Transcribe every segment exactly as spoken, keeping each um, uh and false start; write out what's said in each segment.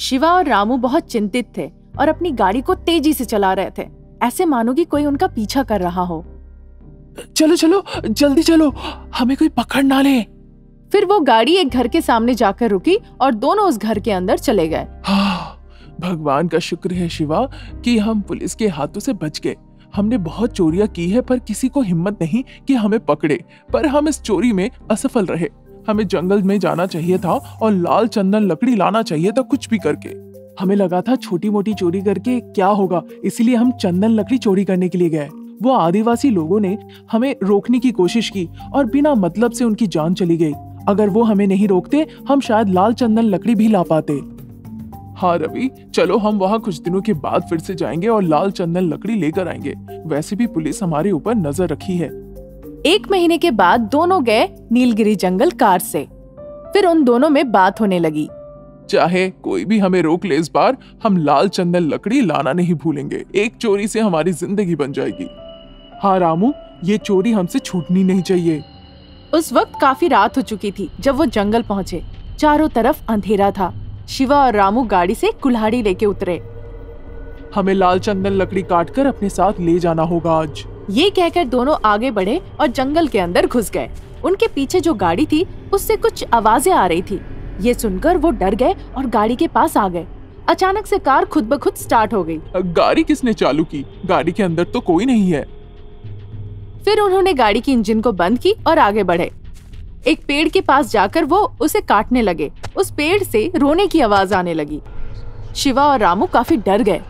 शिवा और रामू बहुत चिंतित थे और अपनी गाड़ी को तेजी से चला रहे थे, ऐसे मानो कि कोई उनका पीछा कर रहा हो। चलो चलो जल्दी चलो, हमें कोई पकड़ ना ले। फिर वो गाड़ी एक घर के सामने जाकर रुकी और दोनों उस घर के अंदर चले गए। हाँ, भगवान का शुक्र है शिवा कि हम पुलिस के हाथों से बच गए। हमने बहुत चोरियां की है पर किसी को हिम्मत नहीं कि हमें पकड़े, पर हम इस चोरी में असफल रहे। हमें जंगल में जाना चाहिए था और लाल चंदन लकड़ी लाना चाहिए था कुछ भी करके। हमें लगा था छोटी मोटी चोरी करके क्या होगा, इसलिए हम चंदन लकड़ी चोरी करने के लिए गए। वो आदिवासी लोगों ने हमें रोकने की कोशिश की और बिना मतलब से उनकी जान चली गई। अगर वो हमें नहीं रोकते हम शायद लाल चंदन लकड़ी भी ला पाते। हाँ रवि, चलो हम वहाँ कुछ दिनों के बाद फिर से जाएंगे और लाल चंदन लकड़ी लेकर आएंगे। वैसे भी पुलिस हमारे ऊपर नजर रखी है। एक महीने के बाद दोनों गए नीलगिरी जंगल कार से। फिर उन दोनों में बात होने लगी। चाहे कोई भी हमें रोक ले, इस बार हम लाल चंदन लकड़ी लाना नहीं भूलेंगे। एक चोरी से हमारी जिंदगी बन जाएगी। हाँ रामू, ये चोरी हमसे छूटनी नहीं चाहिए। उस वक्त काफी रात हो चुकी थी जब वो जंगल पहुंचे। चारों तरफ अंधेरा था। शिवा और रामू गाड़ी से कुल्हाड़ी लेके उतरे। हमें लाल चंदन लकड़ी काटकर अपने साथ ले जाना होगा आज। ये कहकर दोनों आगे बढ़े और जंगल के अंदर घुस गए। उनके पीछे जो गाड़ी थी उससे कुछ आवाजें आ रही थी। ये सुनकर वो डर गए और गाड़ी के पास आ गए। अचानक से कार खुद ब खुद स्टार्ट हो गई। गाड़ी किसने चालू की? गाड़ी के अंदर तो कोई नहीं है। फिर उन्होंने गाड़ी की इंजन को बंद की और आगे बढ़े। एक पेड़ के पास जाकर वो उसे काटने लगे। उस पेड़ से रोने की आवाज आने लगी। शिवा और रामू काफी डर गए।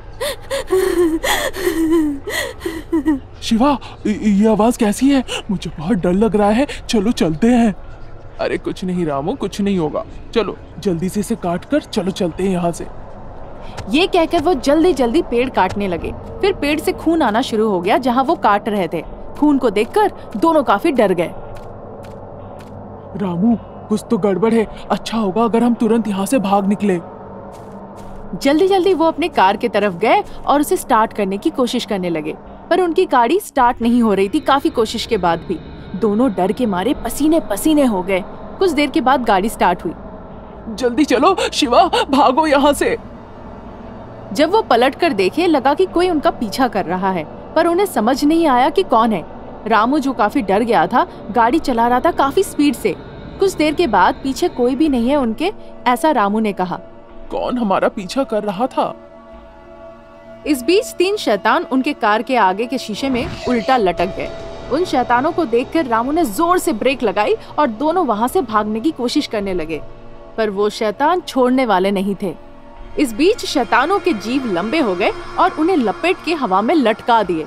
शिवा, ये आवाज कैसी है? मुझे बहुत डर लग रहा है। चलो चलते हैं। अरे कुछ नहीं रामू, कुछ नहीं होगा। चलो जल्दी से इसे काट कर चलो चलते हैं यहाँ से। ये कहकर वो जल्दी जल्दी पेड़ काटने लगे। फिर पेड़ से खून आना शुरू हो गया जहाँ वो काट रहे थे। खून को देखकर दोनों काफी डर गए। रामू, कुछ तो गड़बड़ है। अच्छा होगा अगर हम तुरंत यहाँ से भाग निकले। जल्दी जल्दी वो अपने कार की तरफ गए और उसे स्टार्ट करने की कोशिश करने लगे, पर उनकी गाड़ी स्टार्ट नहीं हो रही थी। काफी कोशिश के बाद भी दोनों डर के मारे पसीने पसीने हो गए। कुछ देर के बाद गाड़ी स्टार्ट हुई। जल्दी चलो शिवा, भागो यहाँ से। जब वो पलट कर देखे लगा कि कोई उनका पीछा कर रहा है, पर उन्हें समझ नहीं आया कि कौन है। रामू जो काफी डर गया था गाड़ी चला रहा था काफी स्पीड से। कुछ देर के बाद पीछे कोई भी नहीं है उनके, ऐसा रामू ने कहा। कौन हमारा पीछा कर रहा था? इस बीच तीन शैतान उनके कार के आगे के शीशे में उल्टा लटक गए। उन शैतानों को देखकर रामू ने जोर से ब्रेक लगाई और दोनों वहां से भागने की कोशिश करने लगे, पर वो शैतान छोड़ने वाले नहीं थे। इस बीच शैतानों के जीभ लंबे हो गए और उन्हें लपेट के हवा में लटका दिए।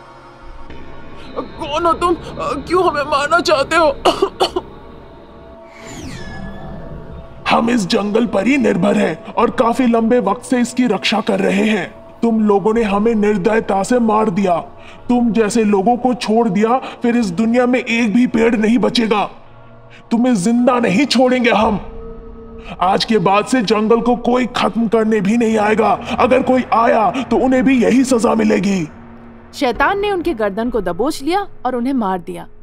कौन हो तुम? क्यों हमें मारना चाहते हो? हम इस जंगल पर ही निर्भर हैं और काफी लंबे वक्त से इसकी रक्षा कर रहे हैं। तुम लोगों ने हमें निर्दयता से मार दिया। तुम जैसे लोगों को छोड़ दिया, फिर इस दुनिया में एक भी पेड़ नहीं बचेगा। तुम्हें जिंदा नहीं छोड़ेंगे हम। आज के बाद से जंगल को कोई खत्म करने भी नहीं आएगा। अगर कोई आया तो उन्हें भी यही सजा मिलेगी। शैतान ने उनके गर्दन को दबोच लिया और उन्हें मार दिया।